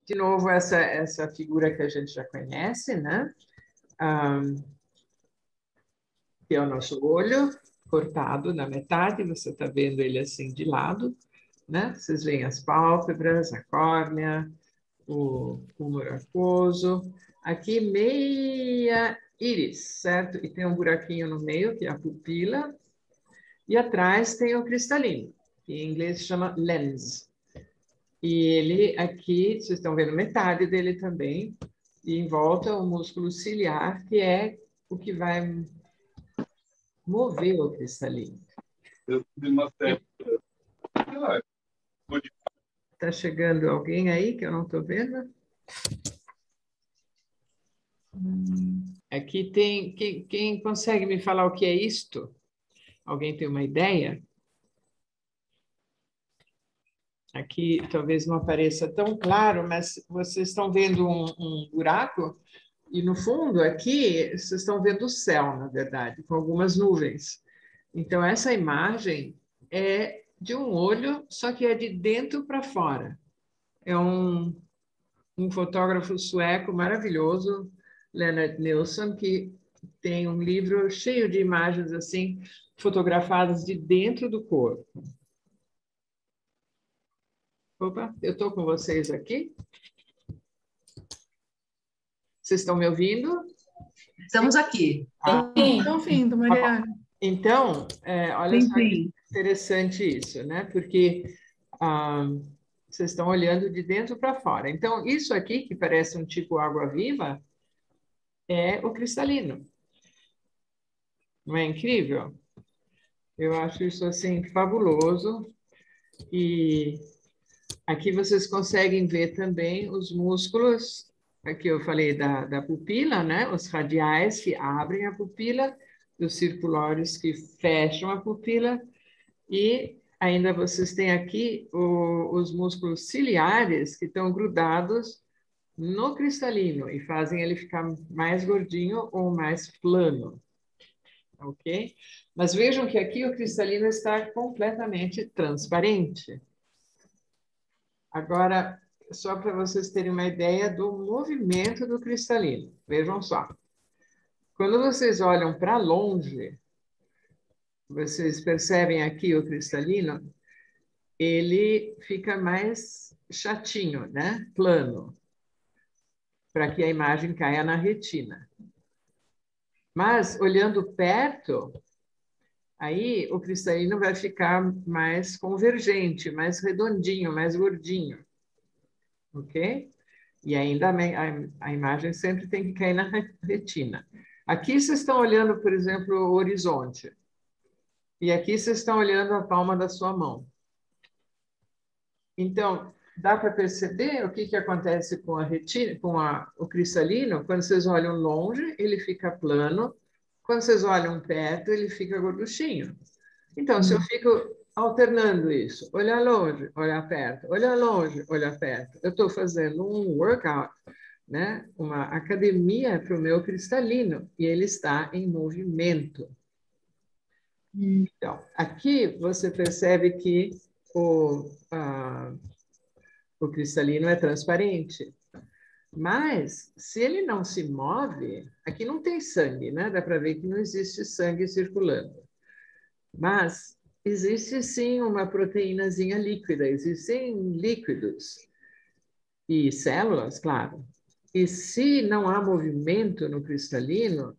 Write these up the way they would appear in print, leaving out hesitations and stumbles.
De novo, essa figura que a gente já conhece, né? Que é o nosso olho cortado na metade, você está vendo ele assim de lado, né? Vocês veem as pálpebras, a córnea, o cúmulo aquoso. Aqui, meia íris, certo? E tem um buraquinho no meio, que é a pupila. E atrás tem o cristalino, que em inglês se chama lens. E ele aqui, vocês estão vendo metade dele também. E em volta o músculo ciliar, que é o que vai mover o cristalino. Está chegando alguém aí que eu não estou vendo? Aqui tem. Quem consegue me falar o que é isto? Alguém tem uma ideia? Aqui talvez não apareça tão claro, mas vocês estão vendo um buraco? E no fundo, aqui, vocês estão vendo o céu, na verdade, com algumas nuvens. Então, essa imagem é de um olho, só que é de dentro para fora. É um fotógrafo sueco maravilhoso, Lennart Nilsson, que tem um livro cheio de imagens assim, fotografadas de dentro do corpo. Opa, eu estou com vocês aqui? Vocês estão me ouvindo? Estamos aqui. Estou ouvindo, Mariana. Então, olha Sim, só que sim. interessante isso, né? Porque vocês estão olhando de dentro para fora. Então, isso aqui, que parece um tipo água-viva, é o cristalino. Não é incrível? Eu acho isso, assim, fabuloso. E aqui vocês conseguem ver também os músculos. Aqui eu falei da pupila, né? Os radiais que abrem a pupila, os circulares que fecham a pupila. E ainda vocês têm aqui os músculos ciliares que estão grudados no cristalino e fazem ele ficar mais gordinho ou mais plano, ok? Mas vejam que aqui o cristalino está completamente transparente. Agora, só para vocês terem uma ideia do movimento do cristalino, vejam só. Quando vocês olham para longe, vocês percebem aqui o cristalino, ele fica mais chatinho, né? Plano, para que a imagem caia na retina. Mas, olhando perto, aí o cristalino vai ficar mais convergente, mais redondinho, mais gordinho. Ok? E ainda a imagem sempre tem que cair na retina. Aqui vocês estão olhando, por exemplo, o horizonte. E aqui vocês estão olhando a palma da sua mão. Então, dá para perceber o que acontece com a retina, com o cristalino? Quando vocês olham longe, ele fica plano. Quando vocês olham perto, ele fica gorduchinho. Então, se eu fico alternando isso, olhar longe, olhar perto, olhar longe, olhar perto, eu estou fazendo um workout, né? Uma academia para o meu cristalino, e ele está em movimento. Então, aqui você percebe que o cristalino é transparente. Mas, se ele não se move, aqui não tem sangue, né? Dá para ver que não existe sangue circulando. Mas existe sim uma proteínazinha líquida, existem líquidos e células, claro. E se não há movimento no cristalino,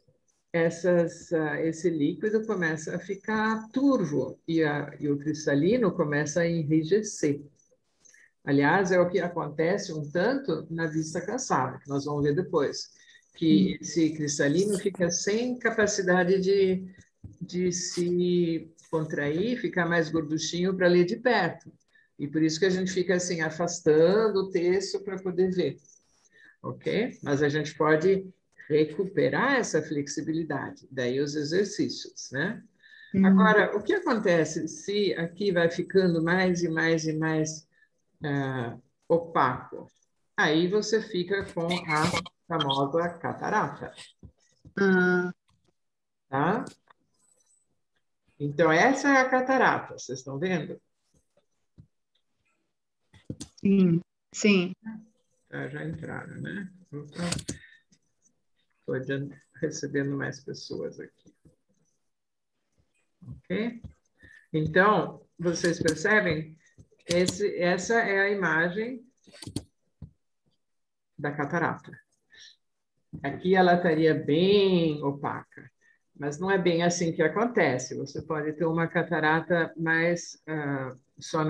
esse líquido começa a ficar turvo e o cristalino começa a enrijecer. Aliás, é o que acontece um tanto na vista cansada, que nós vamos ver depois, que esse cristalino fica sem capacidade de se contrair, ficar mais gorduchinho para ler de perto. E por isso que a gente fica assim, afastando o texto para poder ver. Ok? Mas a gente pode recuperar essa flexibilidade, daí os exercícios, né? Agora, o que acontece se aqui vai ficando mais e mais e mais opaco? Aí você fica com a famosa catarata, tá? Então, essa é a catarata, vocês estão vendo? Sim, sim. Tá, já entraram, né? Estou recebendo mais pessoas aqui. Ok? Então, vocês percebem? Essa é a imagem da catarata. Aqui ela estaria bem opaca, mas não é bem assim que acontece. Você pode ter uma catarata mais só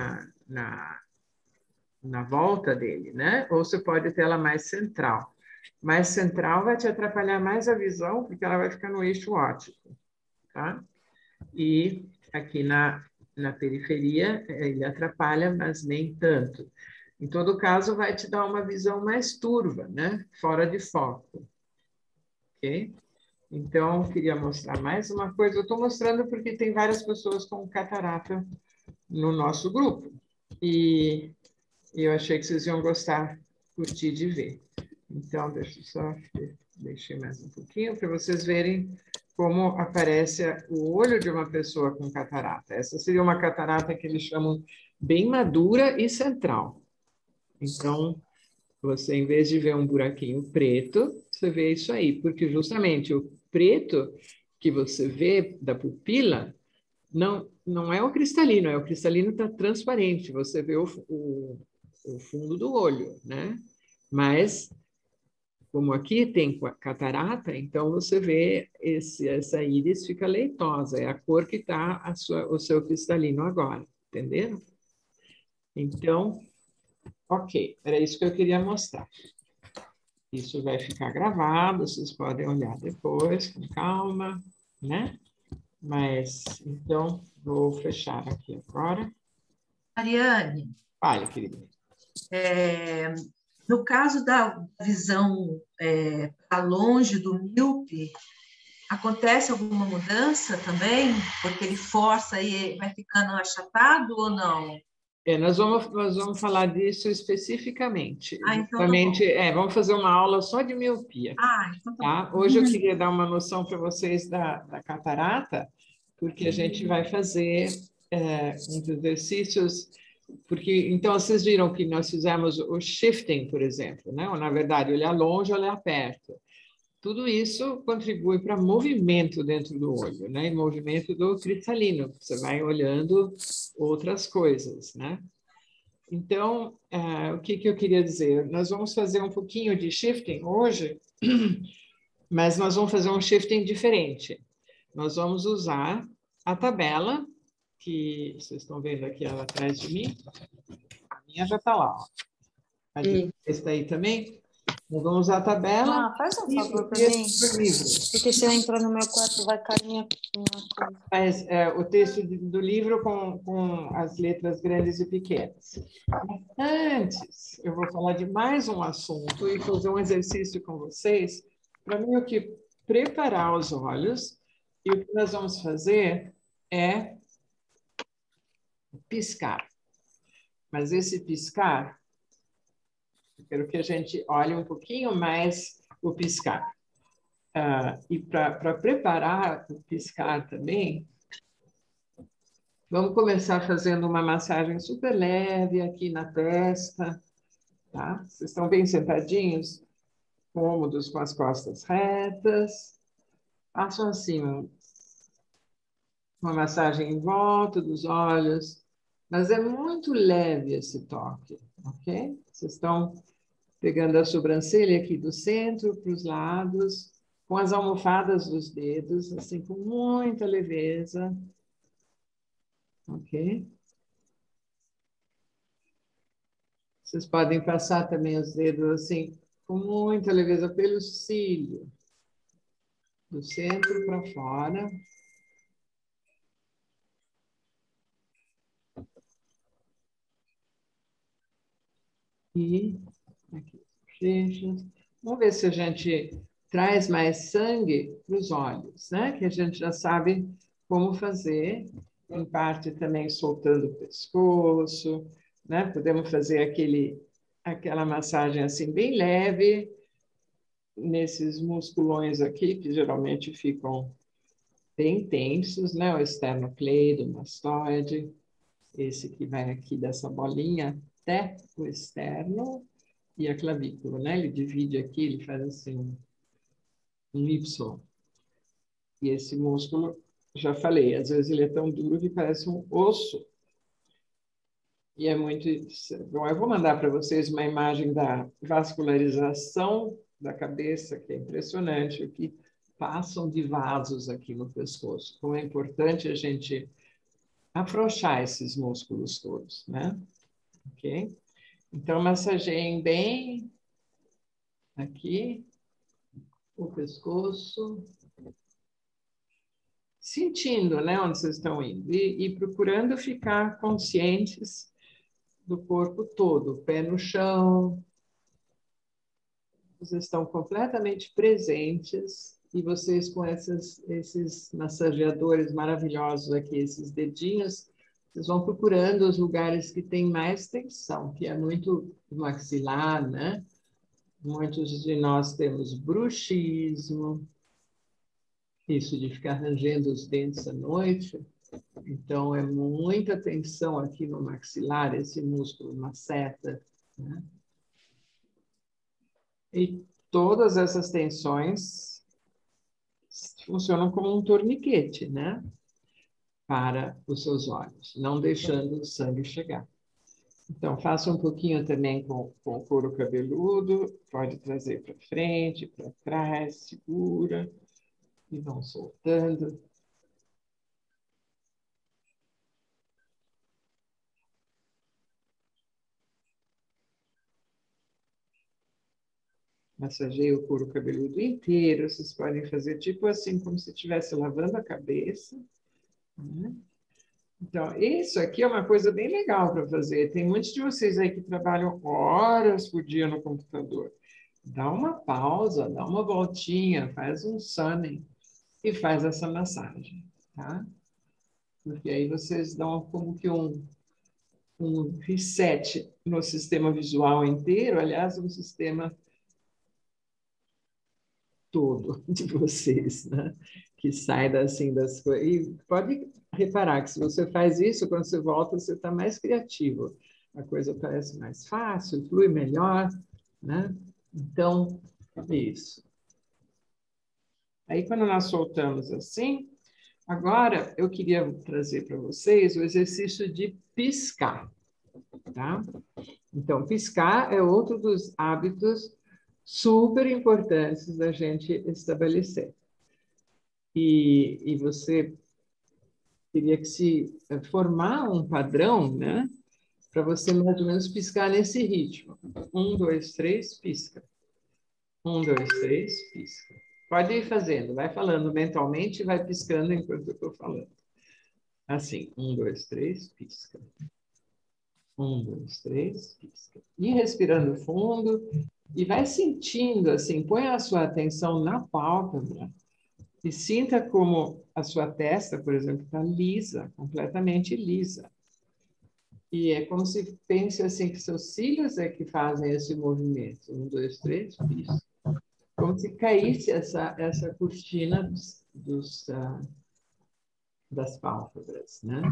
na volta dele, né? Ou você pode ter ela mais central. Mais central vai te atrapalhar mais a visão, porque ela vai ficar no eixo óptico, tá? E aqui na periferia ele atrapalha, mas nem tanto. Em todo caso, vai te dar uma visão mais turva, né? Fora de foco. Ok? Então, queria mostrar mais uma coisa. Eu estou mostrando porque tem várias pessoas com catarata no nosso grupo. E eu achei que vocês iam gostar, curtir de ver. Então, deixa eu só deixar mais um pouquinho para vocês verem como aparece o olho de uma pessoa com catarata. Essa seria uma catarata que eles chamam bem madura e central. Então, você, em vez de ver um buraquinho preto, você vê isso aí, porque justamente o preto que você vê da pupila não é o cristalino, é o cristalino está transparente, você vê o fundo do olho, né? Mas, como aqui tem catarata, então você vê essa íris fica leitosa, é a cor que está o seu cristalino agora, entenderam? Então, ok, era isso que eu queria mostrar. Isso vai ficar gravado, vocês podem olhar depois, com calma, né? Mas, então, vou fechar aqui agora. Ariane, Fale, querida. no caso da visão para longe do míope, acontece alguma mudança também? Porque ele força e vai ficando achatado ou não? Nós vamos falar disso especificamente. Então tá bom. Justamente, vamos fazer uma aula só de miopia. Então tá Tá? bom. Hoje eu queria dar uma noção para vocês da catarata, porque a gente vai fazer uns exercícios, porque então vocês viram que nós fizemos o shifting, por exemplo, né? Ou, na verdade, olhar longe, olhar perto. Tudo isso contribui para movimento dentro do olho, né? E movimento do cristalino, você vai olhando outras coisas, né? Então, o que eu queria dizer? Nós vamos fazer um pouquinho de shifting hoje, mas nós vamos fazer um shifting diferente. Nós vamos usar a tabela, que vocês estão vendo aqui ela atrás de mim. A minha já está lá. Ó. A de está aí também. Nós vamos usar a tabela. Faz um favor para texto mim, do livro. porque se eu entrar no meu quarto vai cair minha coisa. Mas o texto do livro com as letras grandes e pequenas. Mas antes, eu vou falar de mais um assunto e fazer um exercício com vocês, para mim, que preparar os olhos, e o que nós vamos fazer é piscar. Mas esse piscar, eu quero que a gente olhe um pouquinho mais o piscar. E para preparar o piscar também, vamos começar fazendo uma massagem super leve aqui na testa, tá? Vocês estão bem sentadinhos, cômodos, com as costas retas. Façam assim, uma massagem em volta dos olhos, mas é muito leve esse toque, ok? Vocês estão pegando a sobrancelha aqui do centro para os lados, com as almofadas dos dedos, assim, com muita leveza, ok? Vocês podem passar também os dedos assim, com muita leveza pelo cílio, do centro para fora. E aqui, bochechas. Vamos ver se a gente traz mais sangue para os olhos, né? Que a gente já sabe como fazer, em parte também soltando o pescoço, né? Podemos fazer aquela massagem assim bem leve, nesses musculões aqui, que geralmente ficam bem tensos, né? O esternocleido, o mastoide, esse que vai aqui dessa bolinha até o externo, e a clavícula, né? Ele divide aqui, ele faz assim um Y. E esse músculo, já falei, às vezes ele é tão duro que parece um osso. E é muito... Bom, eu vou mandar para vocês uma imagem da vascularização da cabeça, que é impressionante, o que passam de vasos aqui no pescoço. Como é importante a gente afrouxar esses músculos todos, né? Ok? Então, massageiem bem aqui o pescoço, sentindo, né, onde vocês estão indo e procurando ficar conscientes do corpo todo, pé no chão. Vocês estão completamente presentes e vocês com esses massageadores maravilhosos aqui, esses dedinhos, vocês vão procurando os lugares que têm mais tensão, que é muito maxilar, né? Muitos de nós temos bruxismo, isso de ficar rangendo os dentes à noite. Então, é muita tensão aqui no maxilar, esse músculo maceta, né? E todas essas tensões funcionam como um torniquete, né? Para os seus olhos, não deixando o sangue chegar. Então, faça um pouquinho também com o couro cabeludo, pode trazer para frente, para trás, segura, e vão soltando. Massageie o couro cabeludo inteiro. Vocês podem fazer tipo assim, como se estivesse lavando a cabeça, né? Então, isso aqui é uma coisa bem legal para fazer. Tem muitos de vocês aí que trabalham horas por dia no computador. Dá uma pausa, dá uma voltinha, faz um sunning e faz essa massagem, tá? Porque aí vocês dão como que um reset no sistema visual inteiro, aliás, um sistema todo de vocês, né? Que sai assim das coisas. E pode reparar que se você faz isso, quando você volta, você está mais criativo. A coisa parece mais fácil, flui melhor, né? Então, é isso. Aí, quando nós soltamos assim, agora eu queria trazer para vocês o exercício de piscar, tá? Então, piscar é outro dos hábitos super importantes da gente estabelecer. E você teria que se formar um padrão, né? Para você mais ou menos piscar nesse ritmo. 1, 2, 3, pisca. 1, 2, 3, pisca. Pode ir fazendo, vai falando mentalmente e vai piscando enquanto eu estou falando. Assim, 1, 2, 3, pisca. 1, 2, 3, pisca. E respirando fundo e vai sentindo assim, põe a sua atenção na pálpebra e sinta como a sua testa, por exemplo, está lisa, completamente lisa. E é como se pense assim que seus cílios é que fazem esse movimento. 1, 2, 3, pisca. Como se caísse essa cortina das pálpebras, né?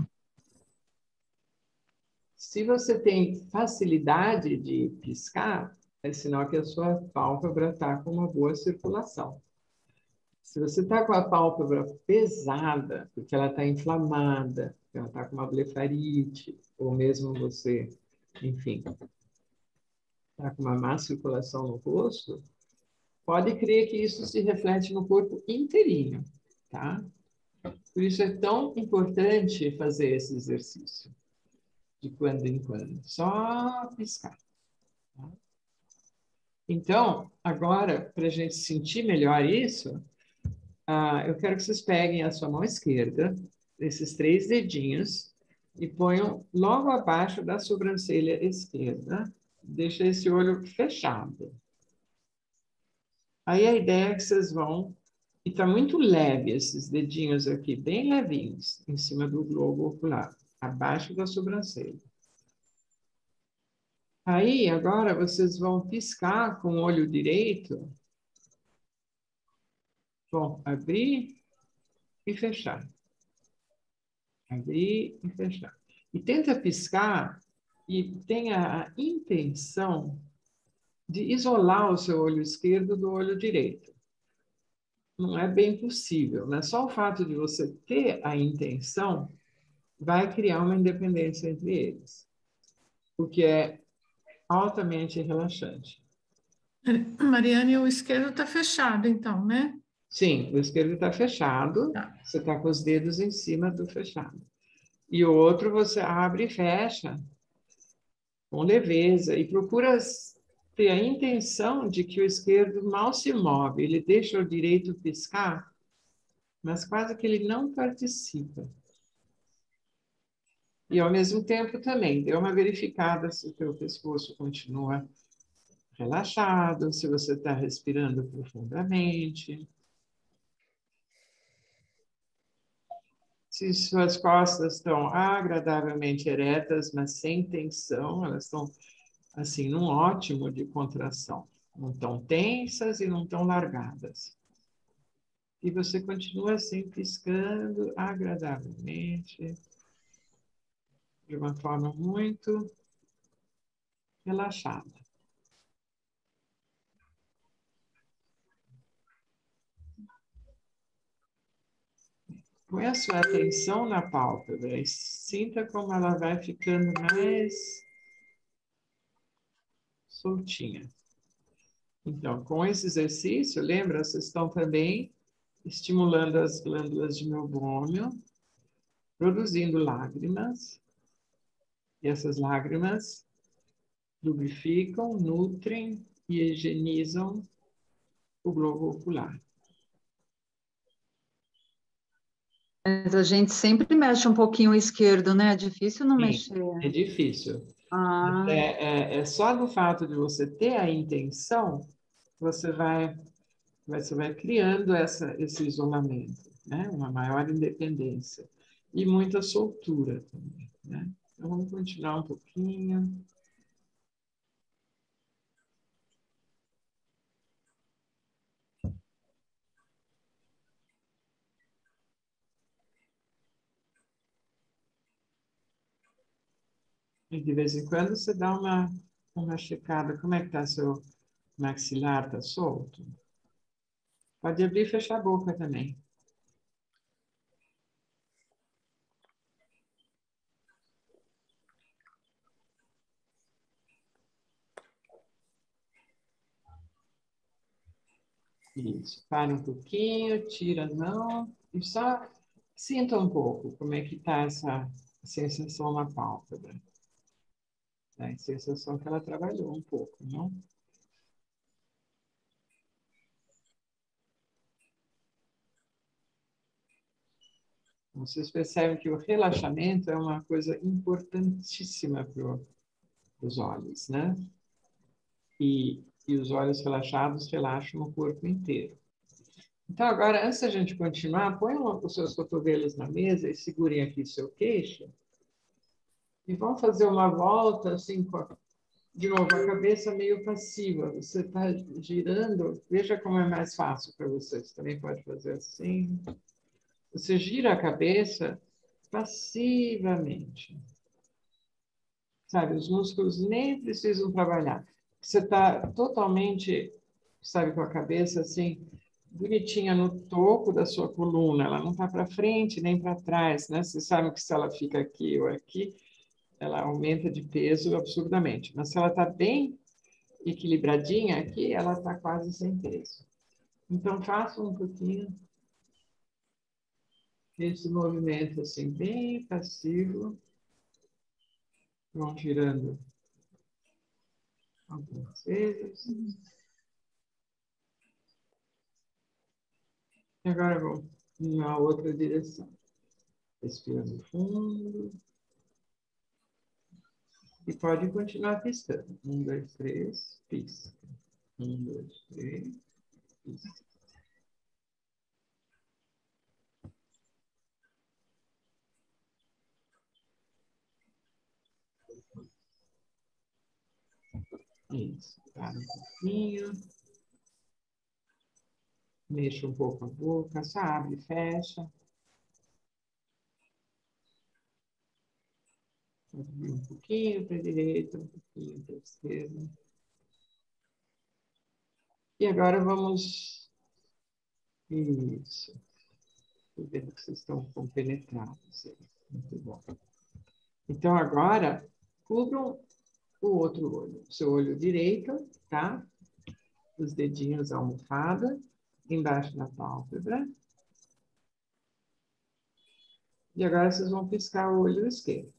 Se você tem facilidade de piscar, é sinal que a sua pálpebra está com uma boa circulação. Se você está com a pálpebra pesada, porque ela está inflamada, ela está com uma blefarite, ou mesmo você, enfim, está com uma má circulação no rosto, pode crer que isso se reflete no corpo inteirinho, tá? Por isso é tão importante fazer esse exercício, de quando em quando, só piscar. Tá? Então, agora, para a gente sentir melhor isso, eu quero que vocês peguem a sua mão esquerda, esses 3 dedinhos, e ponham logo abaixo da sobrancelha esquerda. Deixa esse olho fechado. Aí a ideia é que vocês vão... E está muito leve esses dedinhos aqui, bem levinhos, em cima do globo ocular, abaixo da sobrancelha. Aí, agora, vocês vão piscar com o olho direito. Vão abrir e fechar. Abrir e fechar. E tenta piscar e tenha a intenção de isolar o seu olho esquerdo do olho direito. Não é bem possível, né? Só o fato de você ter a intenção vai criar uma independência entre eles, o que é altamente relaxante. Mariane, o esquerdo está fechado, então, né? Sim, o esquerdo está fechado, Tá. você está com os dedos em cima do fechado. E o outro você abre e fecha com leveza e procura ter a intenção de que o esquerdo mal se move, ele deixa o direito piscar, mas quase que ele não participa. E ao mesmo tempo também, dê uma verificada se o teu pescoço continua relaxado, se você está respirando profundamente. Se suas costas estão agradavelmente eretas, mas sem tensão, elas estão assim num ótimo de contração. Não estão tensas e não estão largadas. E você continua assim piscando agradavelmente, de uma forma muito relaxada. Põe a sua atenção na pálpebra e sinta como ela vai ficando mais soltinha. Então, com esse exercício, lembra, vocês estão também estimulando as glândulas de meubômio, produzindo lágrimas, e essas lágrimas lubrificam, nutrem e higienizam o globo ocular. Mas a gente sempre mexe um pouquinho o esquerdo, né? É difícil não Sim, mexer. é difícil. Ah, É só do fato de você ter a intenção, você vai criando esse isolamento, né? Uma maior independência e muita soltura também, né? Então, vamos continuar um pouquinho. E de vez em quando você dá uma checada. Como é que está seu maxilar? Está solto? Pode abrir e fechar a boca também. Isso. Para um pouquinho, tira a mão e só sinta um pouco como é que está essa sensação na pálpebra. Né? A sensação que ela trabalhou um pouco, não? Vocês percebem que o relaxamento é uma coisa importantíssima para os olhos, né? E os olhos relaxados relaxam o corpo inteiro. Então, agora, antes da gente continuar, põe os seus cotovelos na mesa e segurem aqui seu queixo. E vão fazer uma volta, assim, de novo, a cabeça meio passiva. Você está girando, veja como é mais fácil para você. Você também pode fazer assim. Você gira a cabeça passivamente. Sabe, os músculos nem precisam trabalhar. Você está totalmente, sabe, com a cabeça assim, bonitinha no topo da sua coluna. Ela não está para frente nem para trás, né? Você sabe que se ela fica aqui ou aqui, ela aumenta de peso absurdamente. Mas se ela está bem equilibradinha aqui, ela está quase sem peso. Então, faça um pouquinho esse movimento assim, bem passivo. Vão girando algumas vezes. E agora vou na outra direção. Respirando fundo. E pode continuar piscando. 1, 2, 3, pisca. 1, 2, 3, pisca. Isso. Para um pouquinho. Mexa um pouco a boca. Só abre e fecha. Um pouquinho para a direita, um pouquinho para a esquerda. E agora vamos... Isso. Estou vendo que vocês estão compenetrados aí. Muito bom. Então, agora, cubram o outro olho. O seu olho direito, tá? Os dedinhos, a almofada, embaixo da pálpebra. E agora vocês vão piscar o olho esquerdo.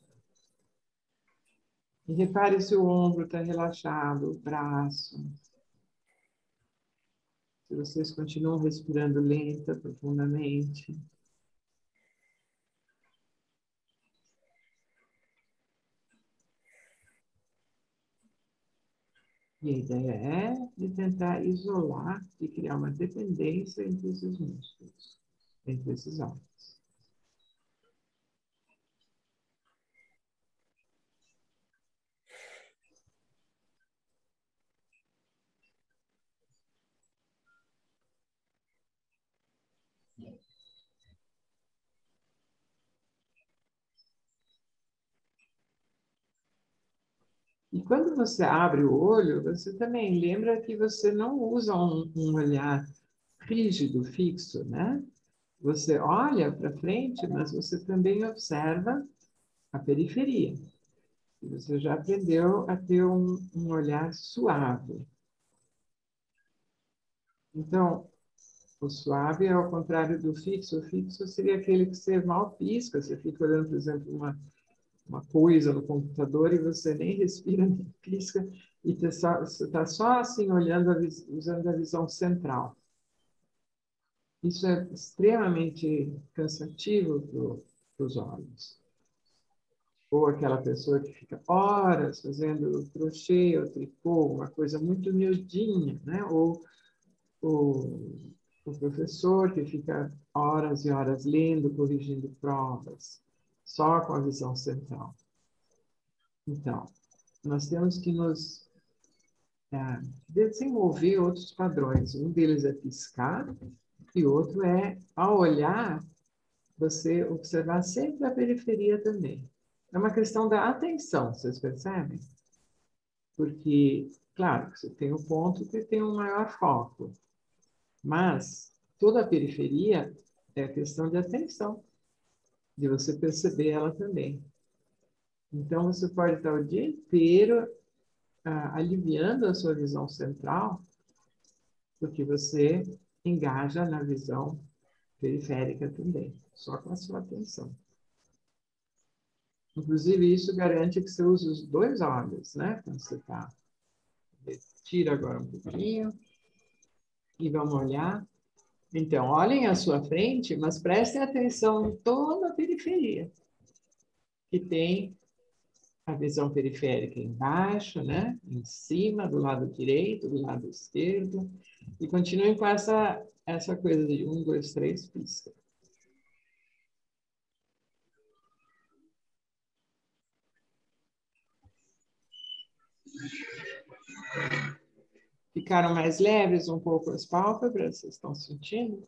E repare se o ombro está relaxado, o braço. Se vocês continuam respirando lenta, profundamente. E a ideia é de tentar isolar e criar uma dependência entre esses músculos, entre esses órgãos. E quando você abre o olho, você também lembra que você não usa um olhar rígido, fixo, né? Você olha para frente, mas você também observa a periferia. E você já aprendeu a ter um olhar suave. Então, o suave é ao contrário do fixo. O fixo seria aquele que você mal pisca. Você fica olhando, por exemplo, uma coisa no computador e você nem respira, nem pisca. E você está só assim olhando, usando a visão central. Isso é extremamente cansativo para os olhos. Ou aquela pessoa que fica horas fazendo crochê ou tricô, uma coisa muito miudinha, né? Ou o professor que fica horas e horas lendo, corrigindo provas, só com a visão central. Então, nós temos que nos desenvolver outros padrões. Um deles é piscar e outro é, ao olhar, você observar sempre a periferia também. É uma questão da atenção, vocês percebem? Porque, claro, você tem um ponto que tem um maior foco, mas toda a periferia é questão de atenção, de você perceber ela também. Então, você pode estar o dia inteiro aliviando a sua visão central, porque você engaja na visão periférica também, só com a sua atenção. Inclusive, isso garante que você use os dois olhos, né? Quando você está... Tira agora um pouquinho e vamos olhar. Então, olhem à sua frente, mas prestem atenção em toda a periferia, que tem a visão periférica embaixo, né? Em cima, do lado direito, do lado esquerdo. E continuem com essa coisa de 1, 2, 3, pisca. Ficaram mais leves um pouco as pálpebras? Vocês estão sentindo?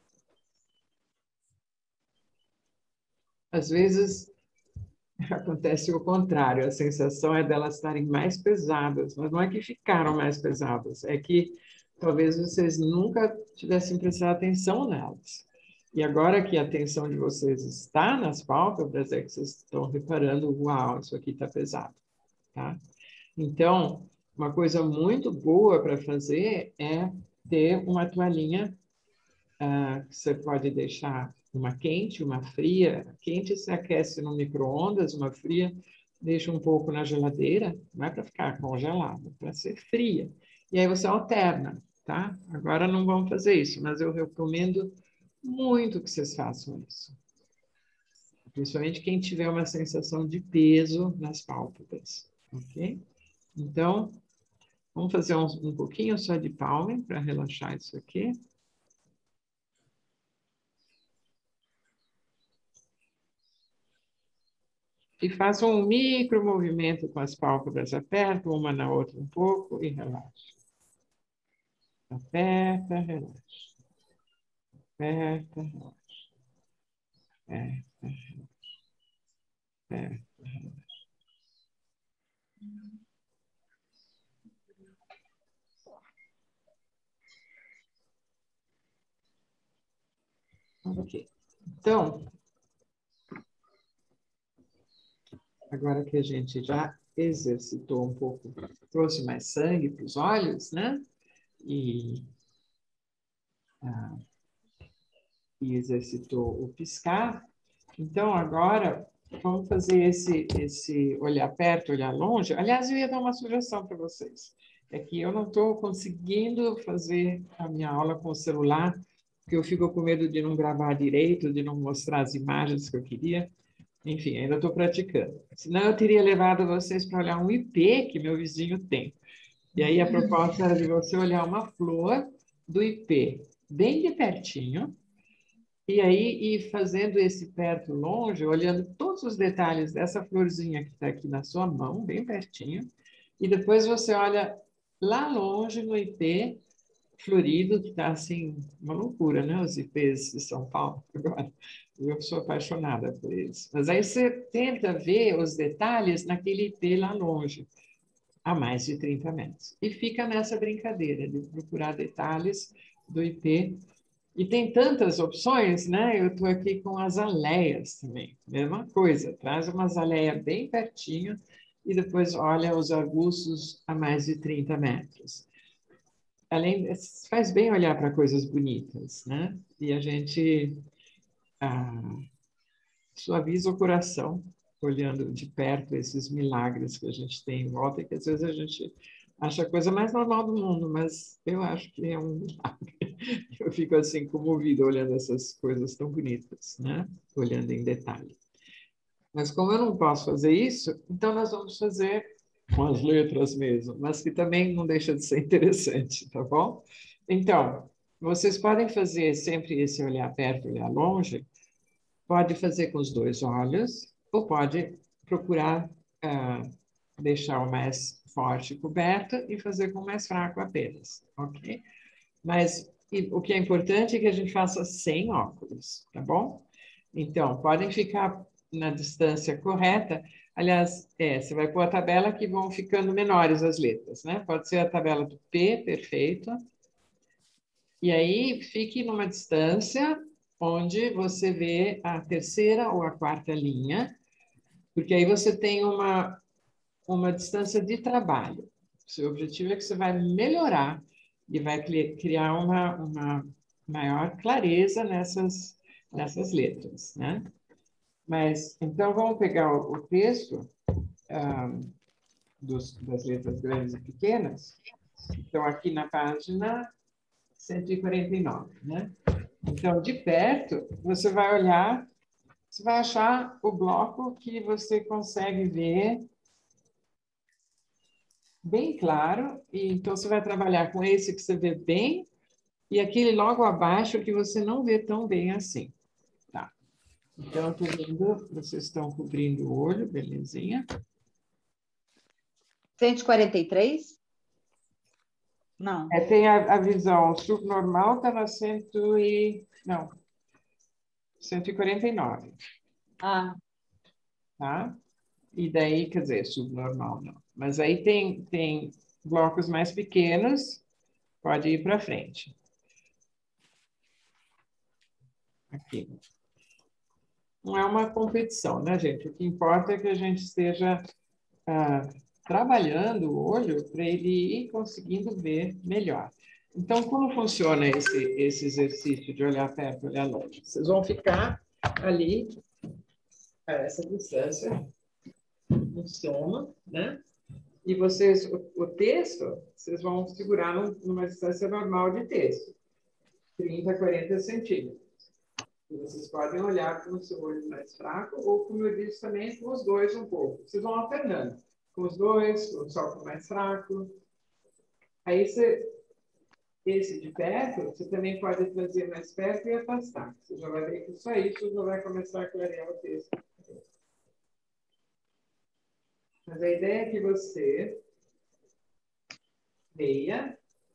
Às vezes acontece o contrário, a sensação é delas estarem mais pesadas, mas não é que ficaram mais pesadas, é que talvez vocês nunca tivessem prestado atenção nelas. E agora que a atenção de vocês está nas pálpebras, é que vocês estão reparando, uau, isso aqui está pesado, tá? Então, uma coisa muito boa para fazer é ter uma toalhinha que você pode deixar uma quente, uma fria. A quente se aquece no micro-ondas, uma fria deixa um pouco na geladeira, não é para ficar congelada, é para ser fria. E aí você alterna, tá? Agora não vamos fazer isso, mas eu recomendo muito que vocês façam isso. Principalmente quem tiver uma sensação de peso nas pálpebras, ok? Então, vamos fazer um pouquinho só de palming para relaxar isso aqui. E façam um micro movimento com as pálpebras. Aperta uma na outra um pouco e relaxa. Aperta, relaxa. Aperta, relaxa. Aperta, relaxa. Aperta, relaxa. Ok. Então, agora que a gente já exercitou um pouco, trouxe mais sangue para os olhos, né? E, e exercitou o piscar. Então, agora, vamos fazer esse olhar perto, olhar longe. Aliás, eu ia dar uma sugestão para vocês. É que eu não estou conseguindo fazer a minha aula com o celular, porque eu fico com medo de não gravar direito, de não mostrar as imagens que eu queria. Enfim, ainda estou praticando. Senão eu teria levado vocês para olhar um ipê que meu vizinho tem. E aí a proposta era de você olhar uma flor do ipê bem de pertinho, e aí ir fazendo esse perto longe, olhando todos os detalhes dessa florzinha que está aqui na sua mão, bem pertinho, e depois você olha lá longe no ipê florido, que está assim, uma loucura, né? Os ipês de São Paulo agora. Eu sou apaixonada por eles. Mas aí você tenta ver os detalhes naquele ipê lá longe, a mais de 30 metros. E fica nessa brincadeira de procurar detalhes do ipê. E tem tantas opções, né? Eu estou aqui com azaleias também. Mesma coisa, traz uma azaleia bem pertinho e depois olha os arbustos a mais de 30 metros. Além, faz bem olhar para coisas bonitas, né? E a gente suaviza o coração olhando de perto esses milagres que a gente tem em volta, e que às vezes a gente acha a coisa mais normal do mundo, mas eu acho que é um milagre. Eu fico assim comovida olhando essas coisas tão bonitas, né? Olhando em detalhe. Mas como eu não posso fazer isso, então nós vamos fazer com as letras mesmo, mas que também não deixa de ser interessante, tá bom? Então, vocês podem fazer sempre esse olhar perto, olhar longe, pode fazer com os dois olhos, ou pode procurar deixar o mais forte coberto e fazer com o mais fraco apenas, ok? Mas o que é importante é que a gente faça sem óculos, tá bom? Então, podem ficar na distância correta. Aliás, você vai pôr a tabela que vão ficando menores as letras, né? Pode ser a tabela do P, perfeito. E aí, fique numa distância onde você vê a terceira ou a quarta linha, porque aí você tem uma distância de trabalho. O seu objetivo é que você vai melhorar e vai criar uma maior clareza nessas letras, né? Mas, então, vamos pegar o texto das letras grandes e pequenas. Então, aqui na página 149, né? Então, de perto, você vai olhar, você vai achar o bloco que você consegue ver bem claro, e então você vai trabalhar com esse que você vê bem e aquele logo abaixo que você não vê tão bem assim. Tá. Então, estou vendo, vocês estão cobrindo o olho, belezinha. 143? Não. Tem a visão subnormal, está na 149. Ah. Tá? E daí, quer dizer, subnormal não. Mas aí tem blocos mais pequenos, pode ir para frente. Aqui. Não é uma competição, né, gente? O que importa é que a gente esteja trabalhando o olho para ele ir conseguindo ver melhor. Então, como funciona esse exercício de olhar perto, olhar longe? Vocês vão ficar ali, a essa distância, no soma, né? E vocês, o texto, vocês vão segurar numa distância normal de texto, 30 a 40 centímetros. E vocês podem olhar com o seu olho mais fraco, ou, como eu disse também, com os dois um pouco. Vocês vão alternando com os dois, só com o mais fraco. Aí, esse de perto, você também pode trazer mais perto e afastar. Você já vai ver que só isso já vai começar a clarear o texto. Mas a ideia é que você leia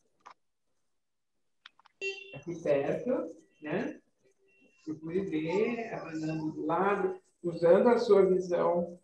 aqui perto, né? Procure ver, abanando do lado, usando a sua visão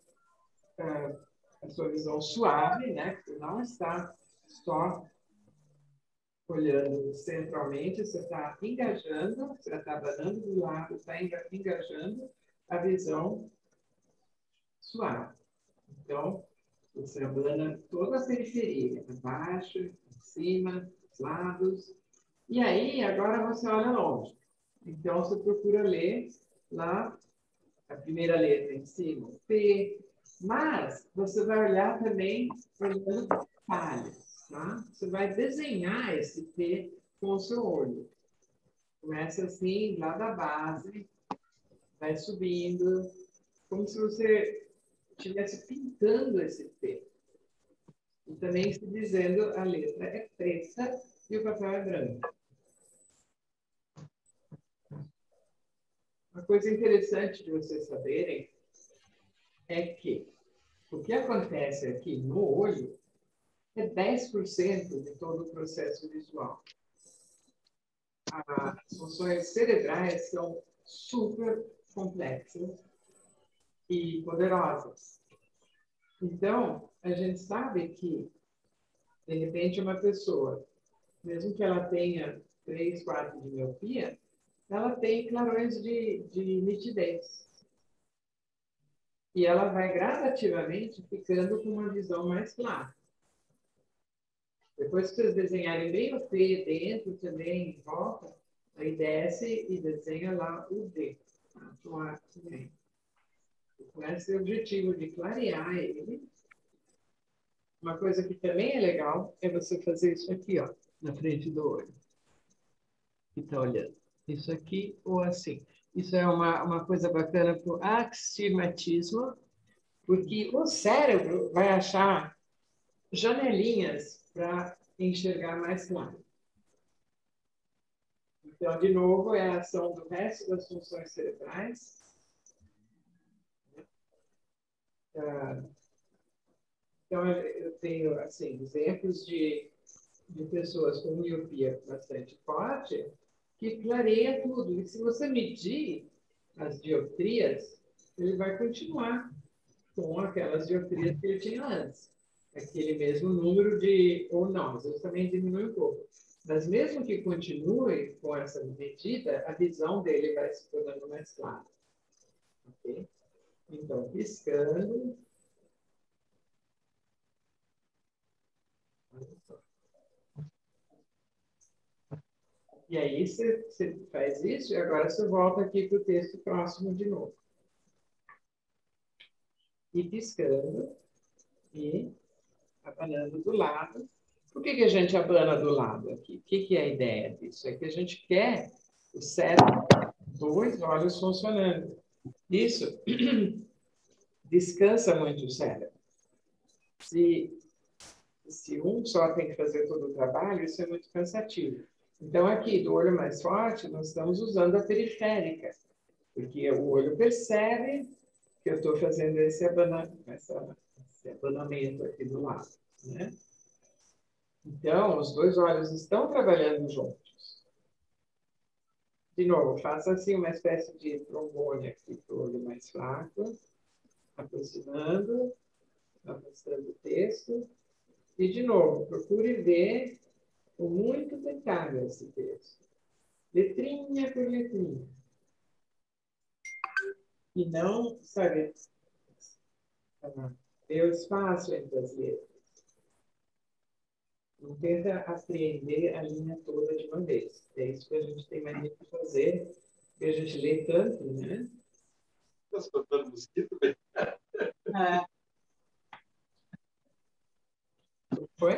suave, né? Que não está só olhando centralmente, você está engajando, você está abanando do lado, está engajando a visão suave. Então, você abana toda a periferia, abaixo, em cima, dos lados. E aí, agora você olha longe. Então, você procura ler lá a primeira letra em cima, o P, mas você vai olhar também olhando detalhes, tá? Você vai desenhar esse P com o seu olho. Começa assim, lá da base, vai subindo, como se você estivesse pintando esse P. E também se dizendo a letra é preta e o papel é branco. Uma coisa interessante de vocês saberem é que o que acontece aqui no olho é 10% de todo o processo visual. As funções cerebrais são super complexas e poderosas. Então, a gente sabe que, de repente, uma pessoa, mesmo que ela tenha 3, 4 de miopia, ela tem clarões de nitidez. E ela vai gradativamente ficando com uma visão mais clara. Depois que vocês desenharem bem o P dentro também, em volta, aí desce e desenha lá o D. Com esse objetivo de clarear ele. Uma coisa que também é legal é você fazer isso aqui, ó, na frente do olho. Que está olhando. Isso aqui ou assim. Isso é uma coisa bacana para o astigmatismo, porque o cérebro vai achar janelinhas para enxergar mais claro. Então, de novo, é a ação do resto das funções cerebrais. Então, eu tenho assim, exemplos de pessoas com miopia bastante forte que clareia tudo. E se você medir as dioptrias, ele vai continuar com aquelas dioptrias que ele tinha antes. Aquele mesmo número de... Ou não, às vezes também diminui um pouco. Mas mesmo que continue com essa medida, a visão dele vai se tornando mais clara. Ok? Então, piscando. E aí você faz isso e agora você volta aqui para o texto próximo de novo. E piscando e abanando do lado. Por que a gente abana do lado aqui? O que é a ideia disso? É que a gente quer o cérebro, 2 olhos funcionando. Isso descansa muito o cérebro. Se um só tem que fazer todo o trabalho, isso é muito cansativo. Então, aqui, do olho mais forte, nós estamos usando a periférica, porque o olho percebe que eu estou fazendo esse abanamento aqui do lado, né? Então, os 2 olhos estão trabalhando juntos. De novo, faça assim uma espécie de trombone aqui para o olho mais fraco, aproximando, afastando o texto. E, de novo, procure ver com muito detalhe esse texto. Letrinha por letrinha. E não, sabe, ter o espaço entre as letras. Não tenta apreender a linha toda de uma vez. É isso que a gente tem mania de fazer, porque a gente lê tanto, né? Estou espantando mosquito, velho. Foi?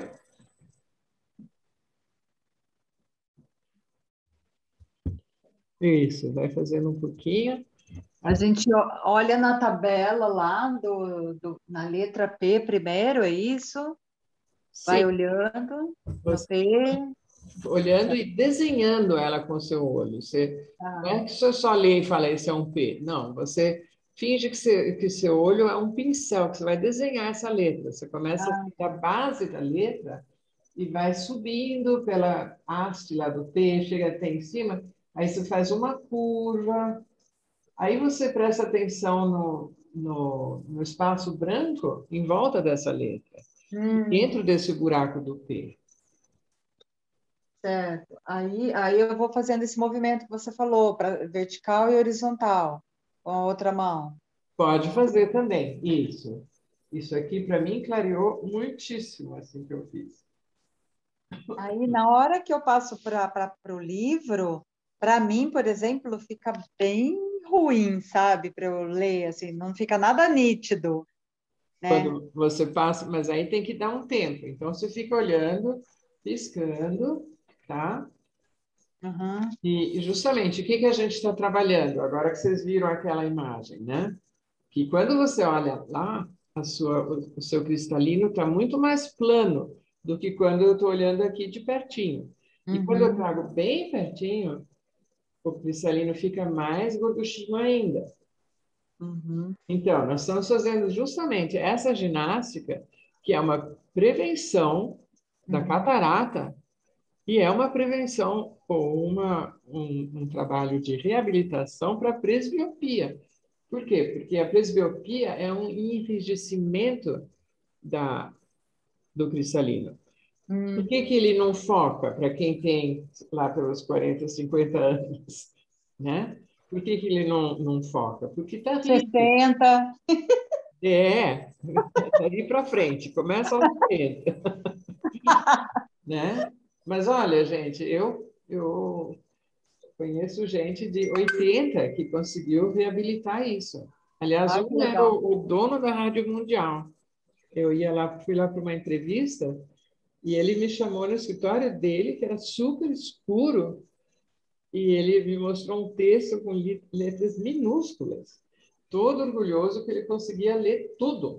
Isso, vai fazendo um pouquinho. A gente olha na tabela lá, na letra P primeiro, é isso? Vai Sim. olhando no Você... P. Olhando e desenhando ela com o seu olho. Não é que você só lê e fala, esse é um P. Não, você finge que seu olho é um pincel, que você vai desenhar essa letra. Você começa da base da letra e vai subindo pela haste lá do P, chega até em cima, aí você faz uma curva, aí você presta atenção no espaço branco em volta dessa letra, dentro desse buraco do P. certo. Aí eu vou fazendo esse movimento que você falou, para vertical e horizontal, com a outra mão. Pode fazer também, isso. Isso aqui, para mim, clareou muitíssimo, assim que eu fiz. Aí, na hora que eu passo para o livro, para mim, por exemplo, fica bem ruim, sabe? Para eu ler, assim, não fica nada nítido, né? Quando você passa, mas aí tem que dar um tempo. Então, você fica olhando, piscando, tá? Uhum, E justamente, o que que a gente está trabalhando? Agora que vocês viram aquela imagem, né? Que quando você olha lá, o seu cristalino está muito mais plano do que quando eu estou olhando aqui de pertinho. E quando eu uhum, trago bem pertinho, o cristalino fica mais gorduchinho ainda. uhum, Então, nós estamos fazendo justamente essa ginástica, que é uma prevenção da uhum, catarata e é uma prevenção ou um trabalho de reabilitação para a presbiopia. Por quê? Porque a presbiopia é um enrijecimento do cristalino. Por uhum. que que ele não foca para quem tem lá pelos 40, 50 anos, né? Por que que ele não foca? Porque está rígido. 60. É, dali para frente, começa aos 40, né? Mas olha, gente, eu conheço gente de 80 que conseguiu reabilitar isso. Aliás, Ah, que um era legal. o dono da Rádio Mundial. Eu ia lá, fui lá para uma entrevista e ele me chamou no escritório dele, que era super escuro, e ele me mostrou um texto com letras minúsculas, todo orgulhoso que ele conseguia ler tudo.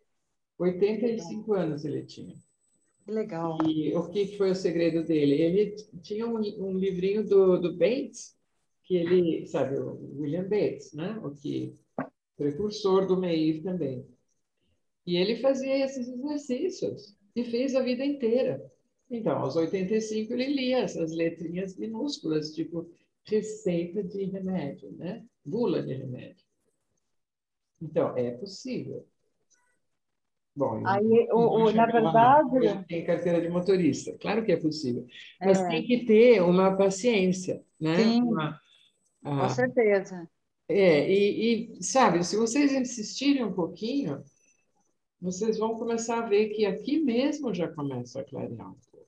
Legal. 85 anos ele tinha. Que legal. E o que foi o segredo dele? Ele tinha um livrinho do Bates, que ele, sabe, o William Bates, né? O que precursor do MEIR também. E ele fazia esses exercícios e fez a vida inteira. Então, aos 85, ele lia essas letrinhas minúsculas, tipo receita de remédio, né? Bula de remédio. Então, é possível. Bom, eu Aí, não vou na chegar lá, não. verdade, Hoje tem carteira de motorista. Claro que é possível. Mas é, tem que ter uma paciência, né? sim, com Ah, certeza. sabe, se vocês insistirem um pouquinho, vocês vão começar a ver que aqui mesmo já começa a clarear um pouco.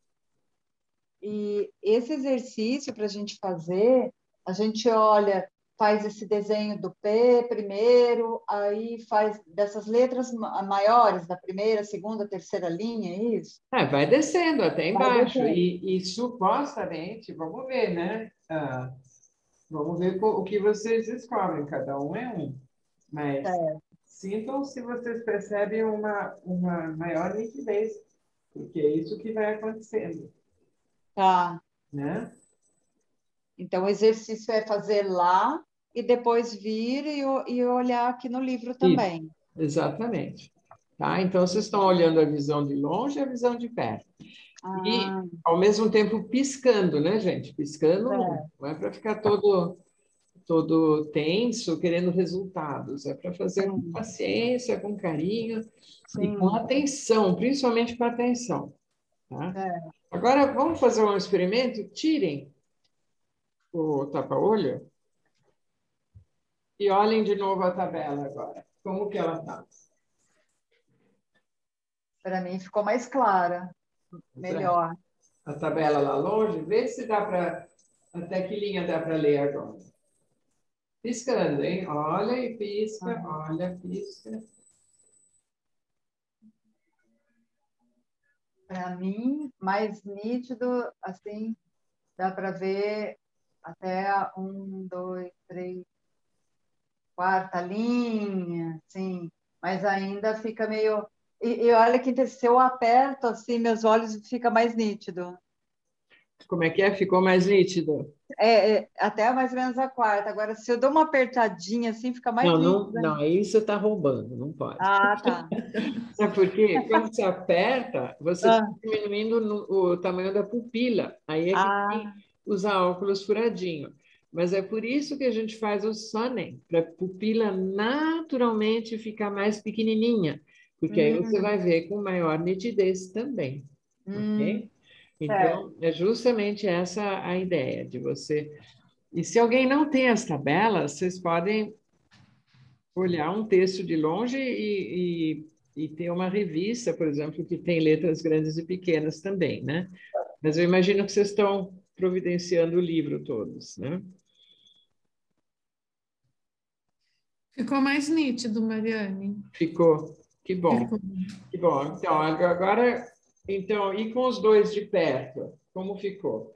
E esse exercício para a gente fazer, a gente olha, faz esse desenho do P primeiro, aí faz dessas letras maiores, da primeira, segunda, terceira linha, é isso? Vai descendo até Vai embaixo. descendo. E supostamente, vamos ver, né? Vamos ver o que vocês descobrem, cada um é um. Mas Certo. sintam se vocês percebem uma maior nitidez, porque é isso que vai acontecendo, Tá. né? Então, o exercício é fazer lá e depois vir e olhar aqui no livro Isso, também. exatamente. Tá? Então, vocês estão olhando a visão de longe e a visão de perto. E, Ah, ao mesmo tempo, piscando, né, gente? Piscando certo. não é para ficar todo tenso, querendo resultados. É para fazer com Sim, paciência, com carinho e com sim. atenção, principalmente com atenção. Tá? Certo. Agora, vamos fazer um experimento? Tirem o tapa-olho e olhem de novo a tabela agora. Como que ela está? Para mim ficou mais clara, melhor. A tabela lá longe, vê se dá para... Até que linha dá para ler agora. Piscando, hein? Olha e pisca, Aham. olha, pisca. Para mim, mais nítido, assim, dá para ver até a um, dois, três, quarta linha, assim, mas ainda fica meio. E olha que se eu aperto assim, meus olhos fica mais nítido. Como é que é? Ficou mais nítido? Até mais ou menos a quarta. Agora, se eu dou uma apertadinha assim, fica mais Não, nítido não, ainda. aí você está roubando, não pode. Ah, tá. Sabe por quê? Quando você aperta, você está Ah, diminuindo o tamanho da pupila. Aí é que tem ah, que usar óculos furadinho. Mas é por isso que a gente faz o sunning, para a pupila naturalmente ficar mais pequenininha. Porque aí você hum, vai ver com maior nitidez também, hum, ok? Então, é justamente essa a ideia de você. E se alguém não tem as tabelas, vocês podem olhar um texto de longe e ter uma revista, por exemplo, que tem letras grandes e pequenas também, né? Mas eu imagino que vocês estão providenciando o livro todos, né? Ficou mais nítido, Mariane. Ficou. Que bom. Ficou. Que bom. Então, agora, então, e com os dois de perto, como ficou?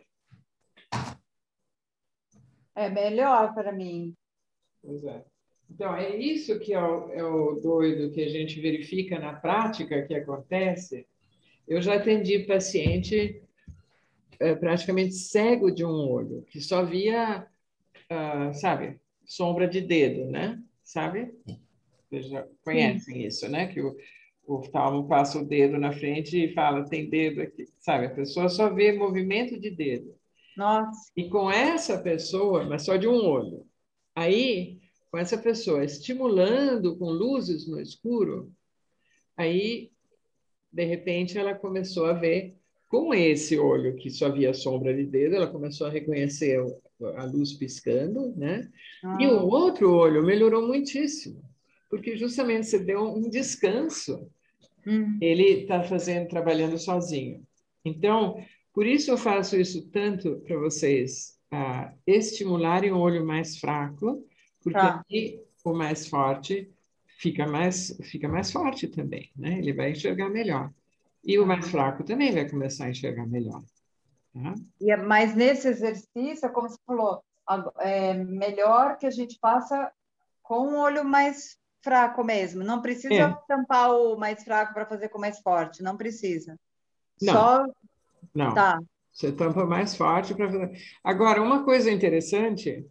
É melhor para mim. Pois é. Então, é isso que é o doido que a gente verifica na prática que acontece. Eu já atendi paciente praticamente cego de um olho, que só via, sabe, sombra de dedo, né? Sabe? Vocês já conhecem isso, né? Que o oftalmo passa o dedo na frente e fala, tem dedo aqui. Sabe, a pessoa só vê movimento de dedo. Nossa, E com essa pessoa, mas só de um olho, aí, com essa pessoa estimulando com luzes no escuro, aí, de repente, ela começou a ver com esse olho que só via sombra de dedo, ela começou a reconhecer a luz piscando, né? E o outro olho melhorou muitíssimo, porque justamente você deu um descanso. Ele está trabalhando sozinho. Então, por isso eu faço isso tanto para vocês estimularem o olho mais fraco, porque aí o mais forte fica mais forte também, né? Ele vai enxergar melhor. E o mais fraco também vai começar a enxergar melhor. Tá? mas nesse exercício, como você falou, é melhor que a gente faça com o olho mais fraco mesmo. Não precisa tampar o mais fraco para fazer com o mais forte. Não precisa. Não, Só não. tá. Você tampa mais forte para fazer. Agora, uma coisa interessante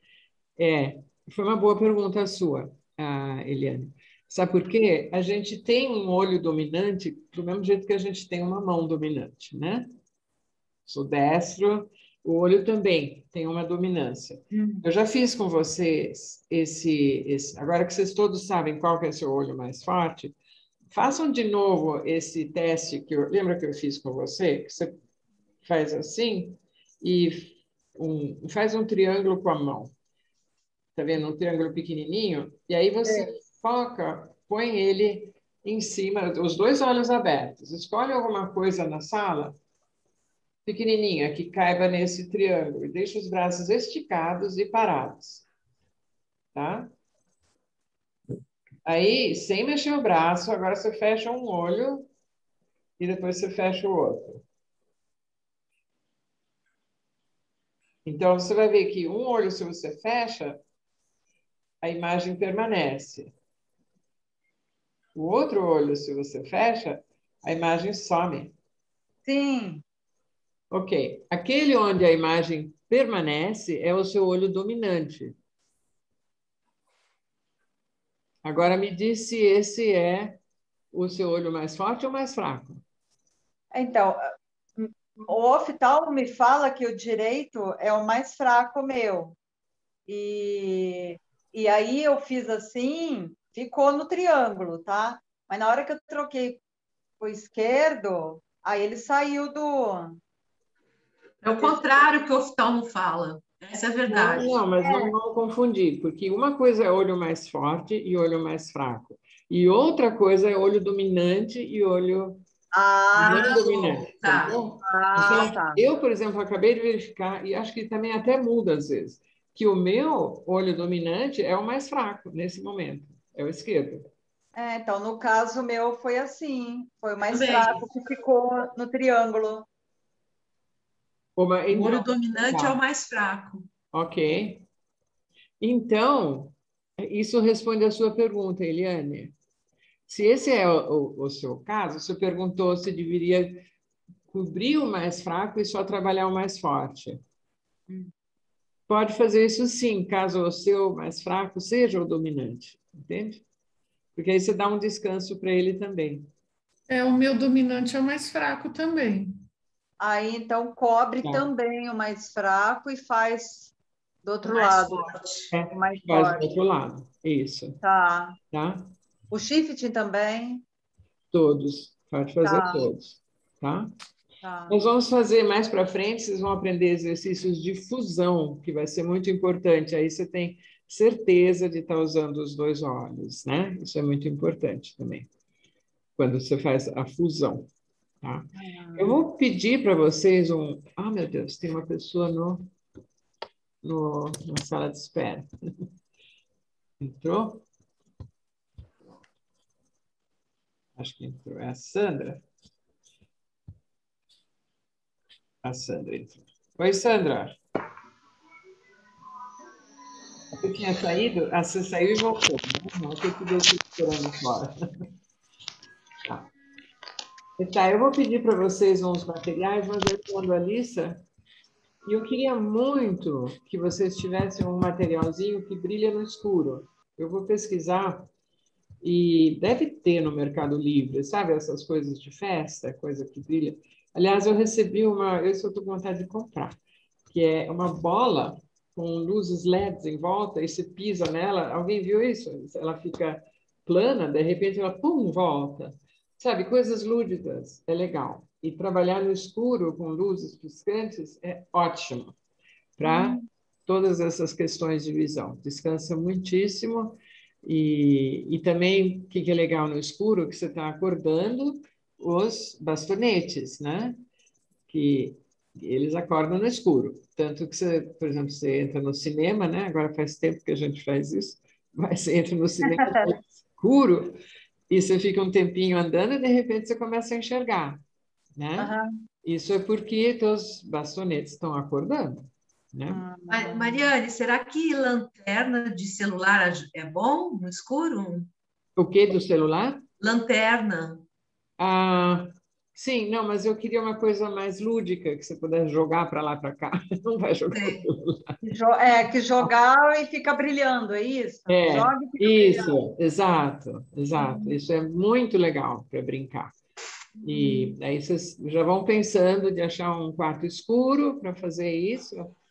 foi uma boa pergunta a sua, Eliane. Sabe por quê? A gente tem um olho dominante do mesmo jeito que a gente tem uma mão dominante, né? Sou destro, o olho também tem uma dominância. Eu já fiz com vocês agora que vocês todos sabem qual que é o seu olho mais forte, façam de novo esse teste lembra que eu fiz com você? Que você faz assim e faz um triângulo com a mão. Tá vendo? Um triângulo pequenininho. E aí você foca, põe ele em cima, os dois olhos abertos. Escolhe alguma coisa na sala pequenininha que caiba nesse triângulo e deixa os braços esticados e parados. Tá? Aí, sem mexer o braço, agora você fecha um olho e depois você fecha o outro. Então, você vai ver que um olho, se você fecha, a imagem permanece. O outro olho, se você fecha, a imagem some. Sim. Ok. Aquele onde a imagem permanece é o seu olho dominante. Agora me diz se esse é o seu olho mais forte ou mais fraco. Então, o oftalmo me fala que o direito é o mais fraco meu. E aí eu fiz assim, ficou no triângulo, tá? Mas na hora que eu troquei para o esquerdo, aí ele saiu do... É o contrário que o oftalmo fala. Essa é a verdade. Não, mas não vamos confundir, porque uma coisa é olho mais forte e olho mais fraco. E outra coisa é olho dominante e olho não dominante. tá. Entendeu? Ah, tá. Eu, por exemplo, acabei de verificar, e acho que também até muda às vezes, que o meu olho dominante é o mais fraco nesse momento, é o esquerdo. Então, no caso meu foi assim, foi o mais Também. fraco que ficou no triângulo. O olho dominante é o mais fraco. Ok. Então, isso responde à sua pergunta, Eliane. Se esse é o seu caso, você perguntou se deveria cobrir o mais fraco e só trabalhar o mais forte. Pode fazer isso sim, caso o seu mais fraco seja o dominante, entende? Porque aí você dá um descanso para ele também. O meu dominante é o mais fraco também. Aí, então, cobre também o mais fraco e faz do outro lado. O mais Faz do forte. outro lado, isso. Tá. Tá? O shifting também. Todos, pode fazer Tá. todos, tá? Tá. Nós vamos fazer mais para frente, vocês vão aprender exercícios de fusão, que vai ser muito importante. Aí você tem certeza de estar usando os dois olhos, né? Isso é muito importante também, quando você faz a fusão, tá? Eu vou pedir para vocês um... Ah, meu Deus, tem uma pessoa na sala de espera. Entrou? Acho que entrou. É a Sandra? A Sandra entrou. Oi, Sandra. Você tinha saído? Ah, você saiu e voltou. Não, eu que deixei esperando fora. Tá. Tá, eu vou pedir para vocês uns materiais, mas eu estou a lista. E eu queria muito que vocês tivessem um materialzinho que brilha no escuro. Eu vou pesquisar e deve ter no Mercado Livre, sabe? Essas coisas de festa, coisa que brilha. Aliás, eu recebi uma, eu estou com vontade de comprar, que é uma bola com luzes LEDs em volta, e você pisa nela. Alguém viu isso? Ela fica plana, de repente ela, pum, volta. Sabe, coisas lúdicas, é legal. E trabalhar no escuro com luzes piscantes é ótimo para todas essas questões de visão. Descansa muitíssimo. E também, o que é legal no escuro, que você está acordando os bastonetes, né? Que eles acordam no escuro. Tanto que você, por exemplo, você entra no cinema, né? Agora faz tempo que a gente faz isso, mas você entra no cinema no escuro e você fica um tempinho andando e de repente você começa a enxergar, né? Aham. Isso é porque os bastonetes estão acordando, né? Mariane, será que lanterna de celular é bom no escuro? O que do celular? Lanterna. Ah, sim, não, mas eu queria uma coisa mais lúdica, que você pudesse jogar para lá para cá. Não vai jogar. Que jogar e fica brilhando, é isso? É, Joga e fica isso, brilhando. exato, exato. Isso é muito legal para brincar. E aí vocês já vão pensando de achar um quarto escuro para fazer isso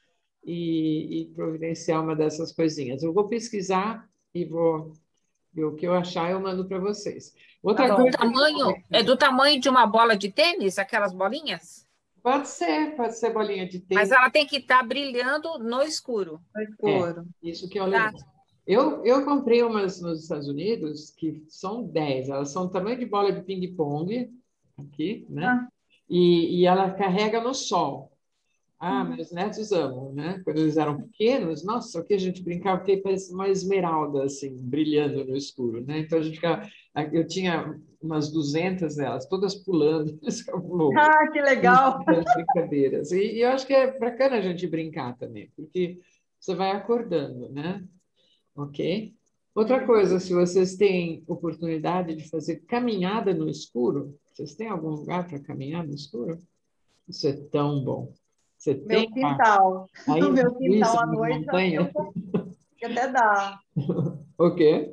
e providenciar uma dessas coisinhas. Eu vou pesquisar e vou ver o que eu achar, eu mando para vocês. Outra bom. coisa. É do tamanho de uma bola de tênis, aquelas bolinhas? Pode ser bolinha de Mas tênis. ela tem que estar brilhando no escuro. No escuro. Isso que é o legal. Eu comprei umas nos Estados Unidos que são 10, elas são do tamanho de bola de ping-pong, aqui, né? E ela carrega no sol. Ah, meus netos amam, né? Quando eles eram pequenos, nossa, o que a gente brincava, porque parece uma esmeralda, assim, brilhando no escuro, né? Então a gente ficava... Eu tinha umas 200 delas, todas pulando, eles ficavam loucos. Ah, que legal! Brincadeiras. E eu acho que é bacana a gente brincar também, porque você vai acordando, né? Ok? Outra coisa, se vocês têm oportunidade de fazer caminhada no escuro, vocês têm algum lugar para caminhar no escuro? Isso é tão bom. Você Meu tem quintal. aí O meu isso, quintal à na noite, acho que montanha? até dá. O quê?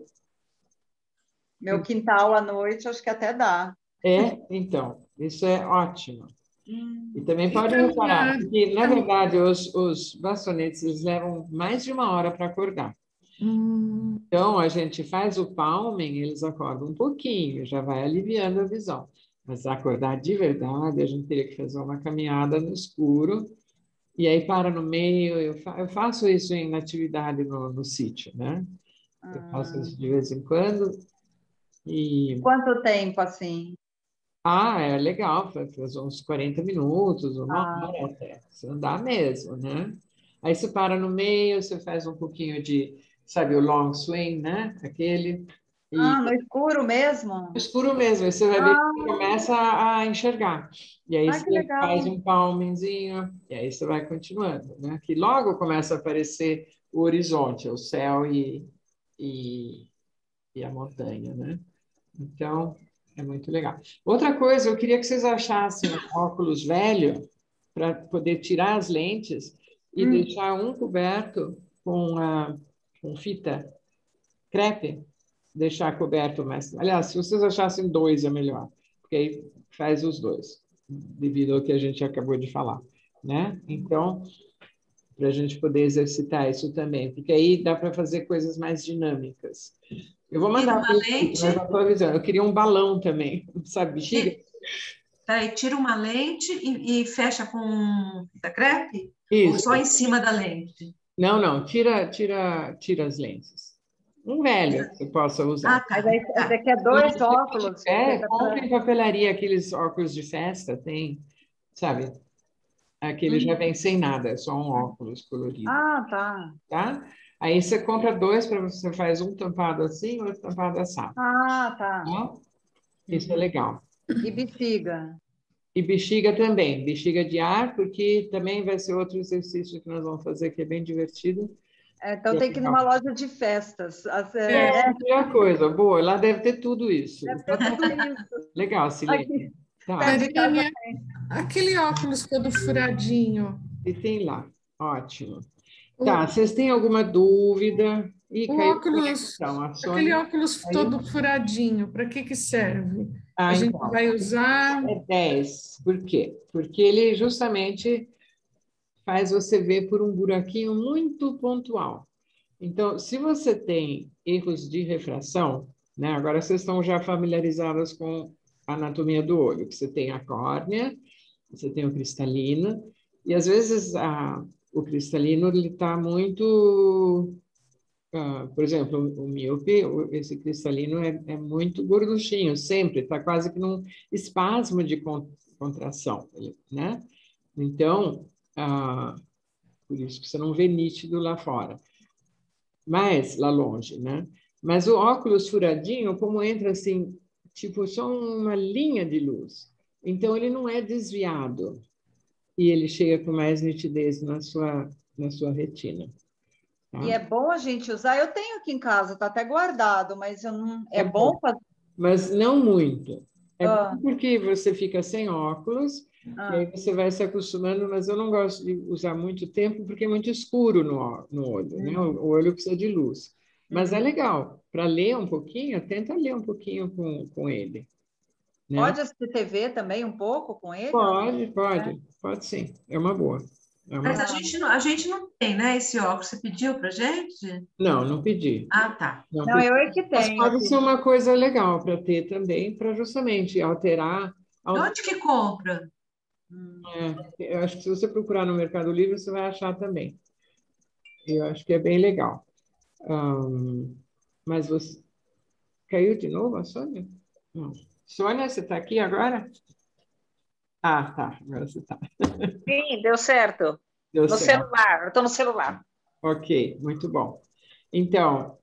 Meu quintal à noite, acho que até dá. Então, isso é ótimo. E também pode reparar que, na verdade, os bastonetes eles levam mais de 1 hora para acordar. Então, a gente faz o palming, eles acordam um pouquinho, já vai aliviando a visão. Mas acordar de verdade, a gente teria que fazer uma caminhada no escuro, e aí para no meio. Eu faço isso em atividade no sítio, né? Eu faço isso de vez em quando. E... Quanto tempo, assim? é legal, fazer uns 40 minutos, 1 hora até, se andar mesmo, né? Aí você para no meio, você faz um pouquinho de, sabe, o long swing, né? Aquele. No escuro mesmo? No escuro mesmo, aí você vai ver que começa a enxergar. E aí que você legal. faz um palmingzinho, e aí você vai continuando, né? Que logo começa a aparecer o horizonte, o céu e a montanha, né? Então, é muito legal. Outra coisa, eu queria que vocês achassem um óculos velho para poder tirar as lentes e deixar um coberto com fita crepe, deixar coberto mais. Aliás, se vocês achassem 2 é melhor, porque aí faz os 2, devido ao que a gente acabou de falar, né? Então, para a gente poder exercitar isso também, porque aí dá para fazer coisas mais dinâmicas. Eu vou mandar uma lente? mas eu estou avisando. Eu queria um balão também, sabe, bexiga? Tá, e tira uma lente e fecha com fita crepe? Ou Isso. só em cima da lente? Não, tira as lentes. Um velho que você possa Ah, usar. tá. Mas aí você quer dois óculos? Compre em papelaria aqueles óculos de festa, tem, sabe? Aquele já vem sem nada, é só um óculos colorido, Ah, tá. tá? Aí você compra dois para você faz um tampado assim, outro tampado assado, Ah, tá. tá? Isso é legal. E bexiga? E bexiga também, bexiga de ar, porque também vai ser outro exercício que nós vamos fazer, que é bem divertido. Então É tem que ir legal. numa loja de festas. É, melhor coisa, boa, lá deve ter tudo isso. Deve ter tudo isso. Legal, Silene. Aqui, Tá, perto de casa Mariane, tem. aquele óculos todo furadinho, e tem lá, ótimo. o, Tá, vocês têm alguma dúvida? Ih, o caiu a óculos, conexão, a aquele Sônia óculos caiu. todo furadinho, para que que serve? A gente Então, vai usar. é 10. Por quê? Porque ele justamente faz você ver por um buraquinho muito pontual. Então, se você tem erros de refração, né? Agora vocês estão já familiarizadas com a anatomia do olho, que você tem a córnea, você tem o cristalino, e às vezes o cristalino ele está muito, por exemplo, o míope, esse cristalino é muito gorduchinho, sempre, está quase que num espasmo de contração, né? Então, por isso que você não vê nítido lá fora, mas lá longe, né? Mas o óculos furadinho, como entra assim, tipo só uma linha de luz, então ele não é desviado e ele chega com mais nitidez na sua retina. Tá? E é bom a gente usar. Eu tenho aqui em casa, está até guardado, mas eu não. É É bom bom, fazer. mas não muito. É Ah, bom porque você fica sem óculos e aí ah, você vai se acostumando, mas eu não gosto de usar muito tempo porque é muito escuro no olho, né? O olho precisa de luz. Mas é legal, para ler um pouquinho, tenta ler um pouquinho com ele, né? pode assistir TV também um pouco com ele ou não? Pode sim, é uma boa. É uma... Mas a gente não tem, né, esse óculos. Você pediu pra gente? Não pedi. Ah, tá. Não Não, pedi. eu é que Mas tenho pode ser aqui. uma coisa legal para ter também, para justamente alterar. Onde que compra? Eu acho que se você procurar no Mercado Livre, você vai achar também. Eu acho que é bem legal. Mas você. Caiu de novo a Sônia? Não. Sônia, você está aqui agora? Ah, tá. Agora você está. Sim, deu certo. Deu No certo. celular, eu estou no celular. Ok, muito bom. Então,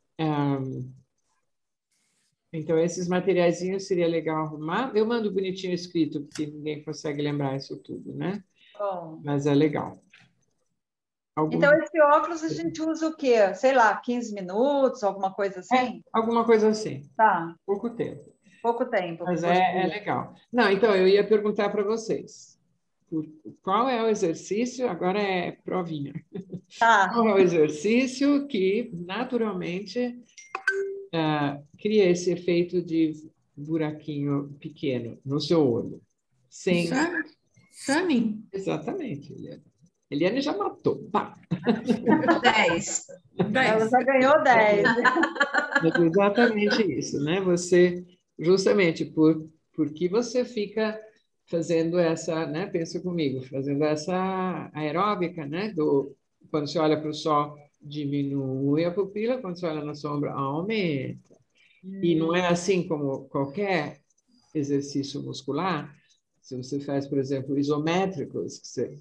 esses materiaizinhos seria legal arrumar. Eu mando bonitinho escrito, porque ninguém consegue lembrar isso tudo, né? Bom. Mas é legal. Então, esse óculos a gente usa o quê? Sei lá, 15 minutos, alguma coisa assim? Alguma coisa assim. Tá, Pouco tempo. pouco tempo Mas por é dia. legal. Não, então, eu ia perguntar para vocês. Qual é o exercício? Agora é provinha. Tá. Qual é o exercício que, naturalmente, cria esse efeito de buraquinho pequeno no seu olho? Sem... Sunny? Exatamente, Eliane. Eliane já matou. Pá. 10. Ela 10. já ganhou 10. É exatamente isso, né? Você, justamente porque você fica fazendo essa, né? Pensa comigo, fazendo essa aeróbica, né? Quando você olha para o sol, diminui a pupila, quando você olha na sombra, aumenta. E não é assim como qualquer exercício muscular. Se você faz, por exemplo, isométricos,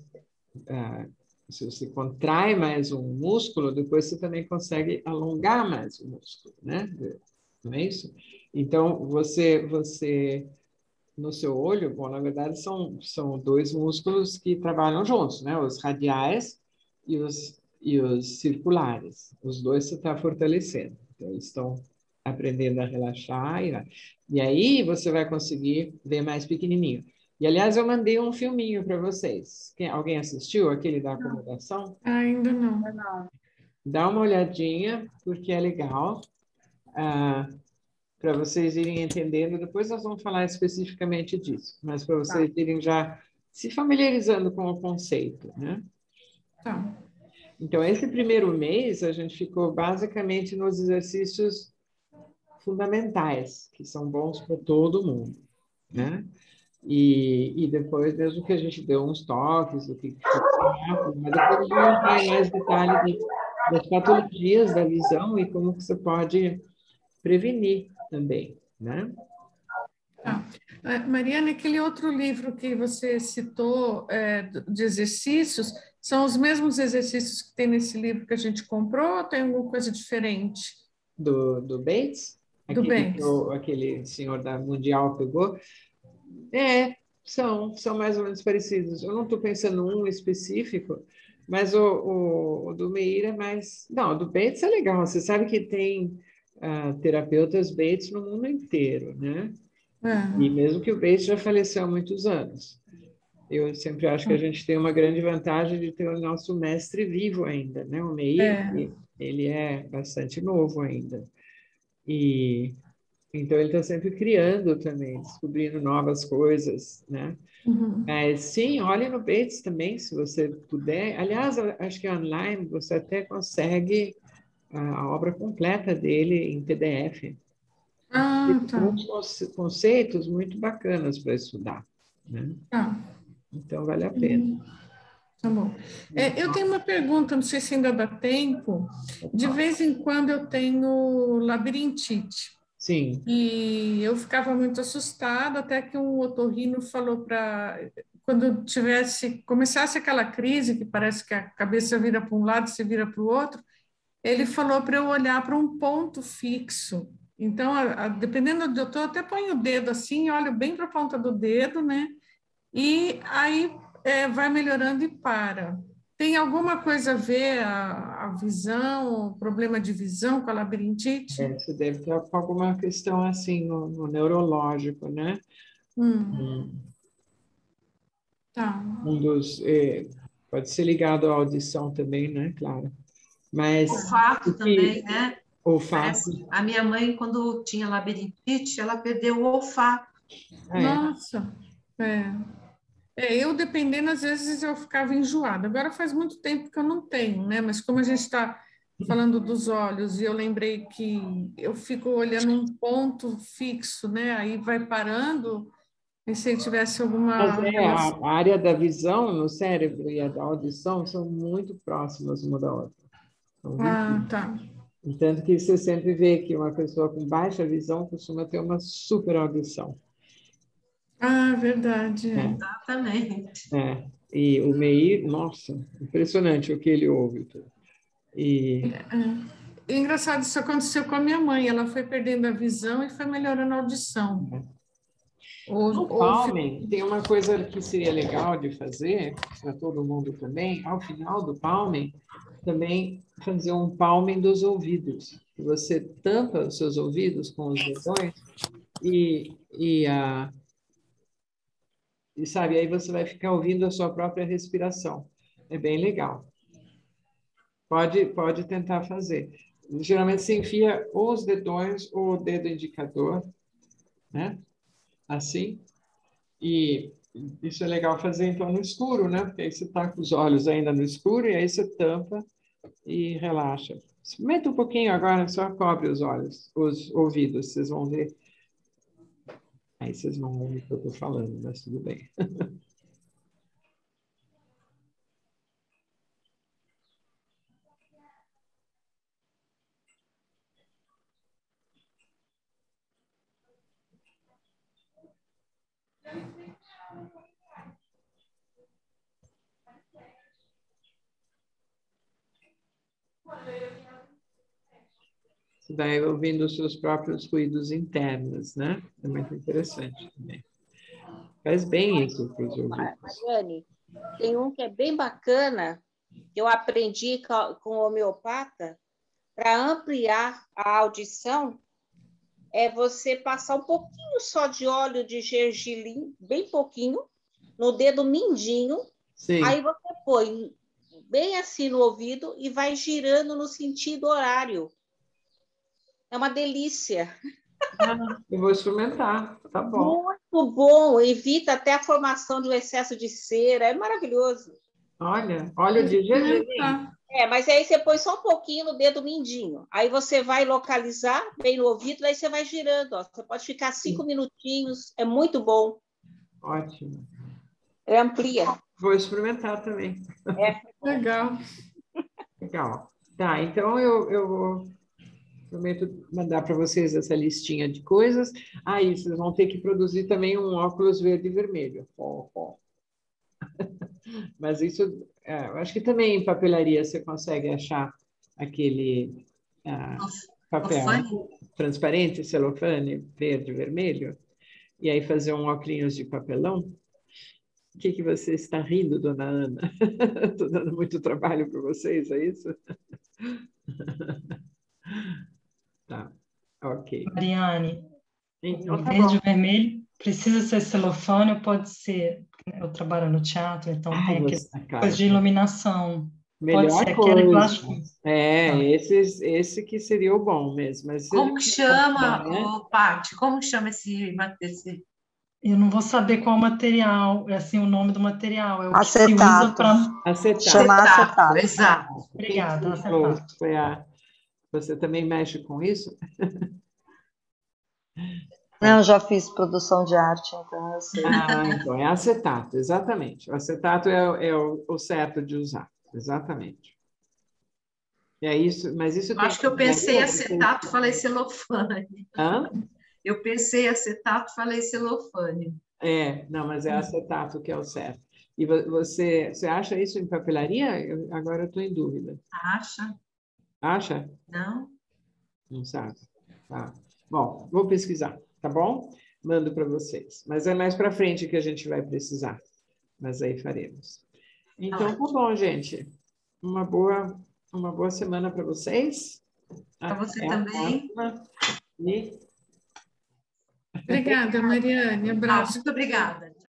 se você contrai mais um músculo, depois você também consegue alongar mais o músculo, né? Não é isso? Então, você no seu olho, bom, na verdade são dois músculos que trabalham juntos, né? Os radiais e os circulares. Os dois você está fortalecendo. Então, eles estão aprendendo a relaxar e aí você vai conseguir ver mais pequenininho. E, aliás, eu mandei um filminho para vocês. Alguém assistiu aquele da acomodação? Ainda não. Não. Dá uma olhadinha, porque é legal, para vocês irem entendendo. Depois nós vamos falar especificamente disso, mas para vocês irem já se familiarizando com o conceito, né? Tá. Então, esse primeiro mês, a gente ficou basicamente nos exercícios fundamentais, que são bons para todo mundo, né? E depois, mesmo que a gente dê uns toques, do que mas depois vamos entrar em mais detalhes das patologias da visão e como que você pode prevenir também, né? Tá. Mariana, aquele outro livro que você citou de exercícios, são os mesmos exercícios que tem nesse livro que a gente comprou ou tem alguma coisa diferente? Do Bates, Do Bates. aquele senhor da Mundial pegou, são mais ou menos parecidos. Eu não estou pensando um específico, mas o do Meir é mais... Não, o do Bates é legal. Você sabe que tem terapeutas Bates no mundo inteiro, né? E mesmo que o Bates já faleceu há muitos anos. Eu sempre acho que a gente tem uma grande vantagem de ter o nosso mestre vivo ainda, né? O Meir, ele é bastante novo ainda. E então ele está sempre criando também, descobrindo novas coisas, né? Mas sim, olhe no Bates também, se você puder. Aliás, eu acho que online você até consegue a obra completa dele em PDF. Ah, tá. Com uns conceitos muito bacanas para estudar, né? Tá. Então vale a pena. Tá bom. Eu tenho uma pergunta, não sei se ainda dá tempo. De vez em quando eu tenho labirintite. Sim. E eu ficava muito assustada, até que um otorrino falou para quando começasse aquela crise, que parece que a cabeça vira para um lado, se vira para o outro, ele falou para eu olhar para um ponto fixo. Então, dependendo do eu até ponho o dedo assim, olho bem para a ponta do dedo, né? E aí vai melhorando e para. Tem alguma coisa a ver a visão, o problema de visão com a labirintite? Você deve ter alguma questão assim no neurológico, né? Tá. Pode ser ligado à audição também, né? Claro. Mas Olfato também, né? Olfato. A minha mãe, quando tinha labirintite, ela perdeu o olfato. Nossa, eu dependendo, às vezes eu ficava enjoada. Agora faz muito tempo que eu não tenho, né? Mas como a gente está falando dos olhos, e eu lembrei que eu fico olhando um ponto fixo, né? Aí vai parando, e se tivesse alguma Mas relação. a área da visão no cérebro e a da audição são muito próximas uma da outra. Tá. Tanto que você sempre vê que uma pessoa com baixa visão costuma ter uma super audição. Verdade. Exatamente. E o Meir, nossa, impressionante o que ele ouve. Engraçado, isso aconteceu com a minha mãe. Ela foi perdendo a visão e foi melhorando a audição. No Palming, tem uma coisa que seria legal de fazer, para todo mundo também, ao final do Palming, também fazer um Palming dos ouvidos. Você tampa os seus ouvidos com os dedões e sabe, aí você vai ficar ouvindo a sua própria respiração. É bem legal. Pode tentar fazer. Geralmente se enfia ou os dedões ou o dedo indicador, né? Assim. E isso é legal fazer, então, no escuro, né? Porque aí você está com os olhos ainda no escuro e aí você tampa e relaxa. Experimenta um pouquinho agora, só cobre os olhos, os ouvidos, vocês vão ver. Aí vocês não vão ver o que eu estou falando, mas tudo bem. Você vai ouvindo os seus próprios ruídos internos, né? É muito interessante também. Faz bem isso para os ouvidos. Mariane, tem um que é bem bacana, que eu aprendi com o homeopata, para ampliar a audição, é você passar um pouquinho só de óleo de gergelim, bem pouquinho, no dedo mindinho. Sim. Aí você põe bem assim no ouvido e vai girando no sentido horário. É uma delícia. Eu vou experimentar, tá bom. Muito bom, evita até a formação de um excesso de cera, é maravilhoso. Olha, óleo de gergelim. Mas aí você põe só um pouquinho no dedo mindinho. Aí você vai localizar bem no ouvido, daí você vai girando. Ó. Você pode ficar 5 minutinhos, é muito bom. Ótimo. Ele amplia. Vou experimentar também. Legal. Legal. Tá, então eu prometo mandar para vocês essa listinha de coisas. Aí vocês vão ter que produzir também um óculos verde e vermelho. Mas isso, eu acho que também em papelaria você consegue achar aquele papel transparente, celofane, verde e vermelho, e aí fazer um óculos de papelão. O que você está rindo, dona Ana? Estou dando muito trabalho para vocês, é isso? Tá, ok. Mariane, Então, o tá verde e bom. o vermelho precisa ser celofane ou pode ser... Eu trabalho no teatro, então tem aquela coisa de iluminação. Pode ser aquele plástico. Esse que seria o bom mesmo. Mas como que chama, Paty? Como que chama esse... Eu não vou saber qual material, é assim o nome do material. É o acetato. que se usa para... Acetato. Chamar acetato. Exato. Obrigada, acetato. Você também mexe com isso? Não, já fiz produção de arte, então eu sei. Então é acetato, exatamente. O acetato é o certo de usar, exatamente. É isso, mas isso tem... Acho que eu pensei acetato, falei celofane. Hã? Eu pensei acetato, falei celofane. Não, mas é acetato que é o certo. E você acha isso em papelaria? Agora eu estou em dúvida. Acha? Acha? Não. Não sabe? Tá. Bom, vou pesquisar, tá bom? Mando para vocês. Mas é mais para frente que a gente vai precisar. Mas aí faremos. Então, tá bom, gente. Uma boa semana para vocês. Para você também. E... Obrigada, Mariane. Abraço. Muito obrigada.